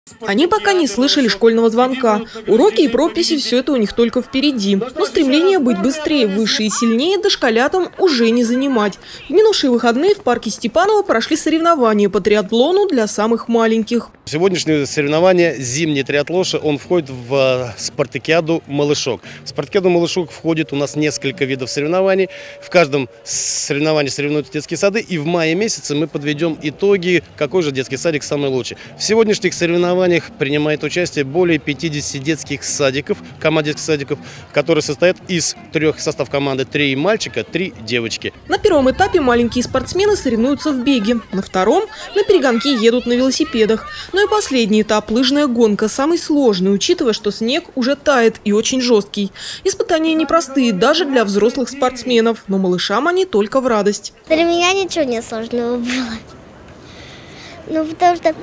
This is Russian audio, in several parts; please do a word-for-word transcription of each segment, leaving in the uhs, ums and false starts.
Они пока не слышали школьного звонка. Уроки и прописи – все это у них только впереди. Но стремление быть быстрее, выше и сильнее дошколятам уже не занимать. В минувшие выходные в парке Степанова прошли соревнования по триатлону для самых маленьких. Сегодняшнее соревнование «Зимний триатлоша», он входит в спартакиаду «Малышок». В спартакиаду «Малышок» входит у нас несколько видов соревнований. В каждом соревновании соревнуются детские сады. И в мае месяце мы подведем итоги, какой же детский садик самый лучший. В сегодняшних соревнованиях принимает участие более пятидесяти детских садиков, команд детских садиков, которые состоят из трех состав команды: три мальчика, три девочки. На первом этапе маленькие спортсмены соревнуются в беге. На втором на перегонки едут на велосипедах. Ну и последний этап – лыжная гонка, самый сложный, учитывая, что снег уже тает и очень жесткий. Испытания непростые даже для взрослых спортсменов, но малышам они только в радость. Для меня ничего не сложного было. Ну, потому что,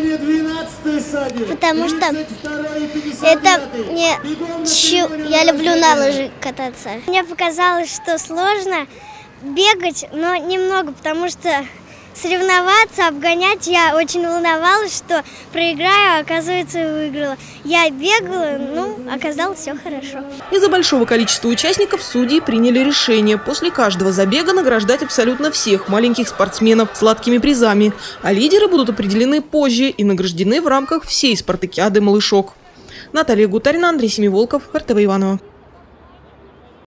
потому что это не чу, я люблю на лыжи кататься. Мне показалось, что сложно бегать, но немного, потому что соревноваться, обгонять, я очень волновалась, что проиграю, а оказывается выиграла. Я бегала, ну, оказалось все хорошо. Из-за большого количества участников судьи приняли решение после каждого забега награждать абсолютно всех маленьких спортсменов сладкими призами, а лидеры будут определены позже и награждены в рамках всей спартакиады «Малышок». Наталья Гутарина, Андрей Семиволков, эр тэ вэ Иваново.